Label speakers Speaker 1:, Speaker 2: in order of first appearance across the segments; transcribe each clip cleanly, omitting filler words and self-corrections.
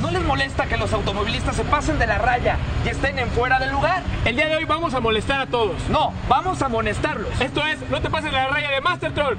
Speaker 1: ¿No les molesta que los automovilistas se pasen de la raya y estén en fuera del lugar?
Speaker 2: El día de hoy vamos a molestar a todos.
Speaker 1: No, vamos a amonestarlos.
Speaker 2: Esto es, no te pases de la raya de Master Troll.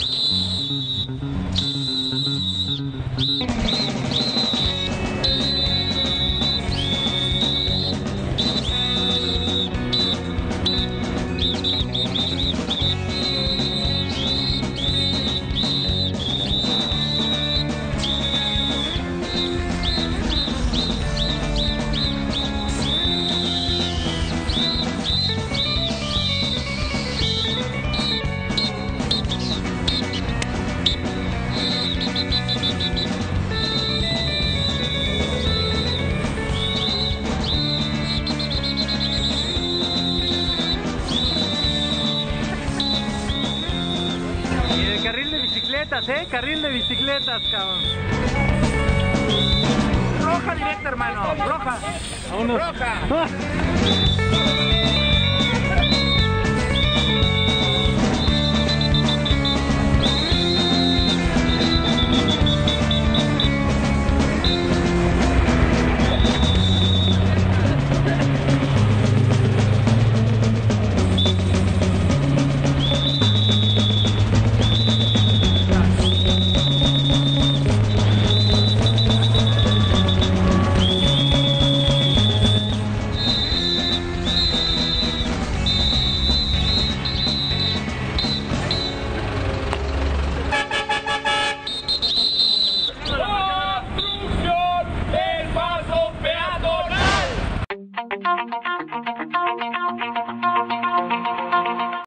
Speaker 3: Carril de bicicletas, cabrón.
Speaker 1: Roja directa, hermano. Roja.
Speaker 2: Vámonos.
Speaker 1: Roja.